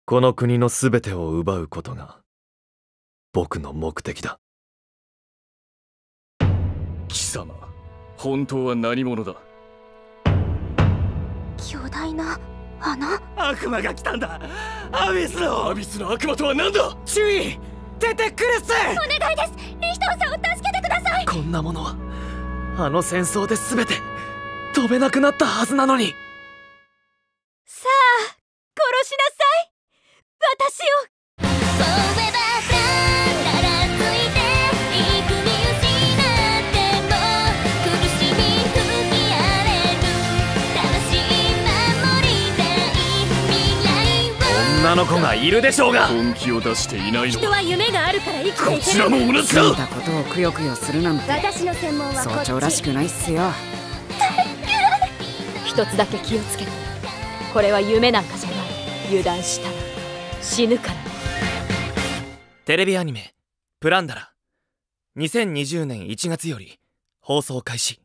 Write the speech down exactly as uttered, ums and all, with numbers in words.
この国のすべてを奪うことが僕の目的だ。 貴様、本当は何者だ？ 巨大な穴？ 悪魔が来たんだ。アビスのアビスの悪魔とは何だ？ 注意、出てくるっす。 お願いです。リヒトンさんを助けてください。 こんなものはあの戦争で全て飛べなくなったはずなのに。 さあ、殺しなさい、私を。 女の子がいるでしょうが。 本気を出していないの人は夢があるから生きていける。 こちらも同じ過ぎだ。 たことをくよくよするなんて私の専門はこっち。 総長らしくないっすよ。 一つだけ気をつけて。これは夢なんかじゃない。油断したら死ぬから。 テレビアニメ「プランダラ」にせんにじゅうねんいちがつより放送開始。